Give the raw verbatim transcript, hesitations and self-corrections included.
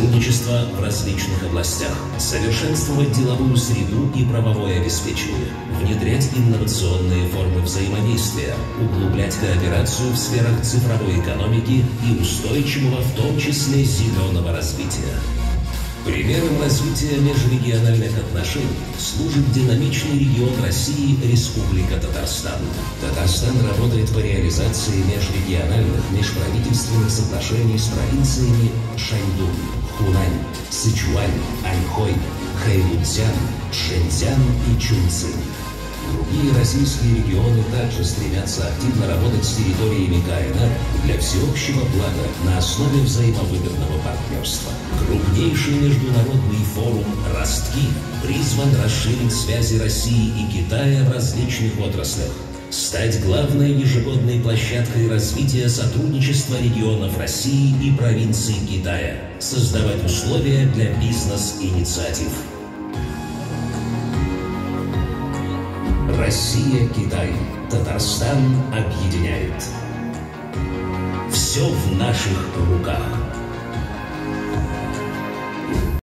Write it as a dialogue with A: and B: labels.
A: сотрудничество в различных областях, совершенствовать деловую среду и правовое обеспечение, внедрять инновационные формы взаимодействия, углублять кооперацию в сферах цифровой экономики и устойчивого, в том числе зеленого развития. Примером развития межрегиональных отношений служит динамичный регион России Республика Татарстан. Татарстан работает по реализации межрегиональных межправительственных соглашений с провинциями Шаньдун, Хунань, Сычуань, Аньхой, Хэйлунцзян, Шэньцзян и Чунцин. Другие российские регионы также стремятся активно работать с территориями КНР для всеобщего блага на основе взаимовыгодного партнерства. Крупнейший международный форум «Ростки» призван расширить связи России и Китая в различных отраслях, стать главной ежегодной площадкой развития сотрудничества регионов России и провинций Китая, создавать условия для бизнес-инициатив. Россия-Китай. Татарстан объединяет. Все в наших руках.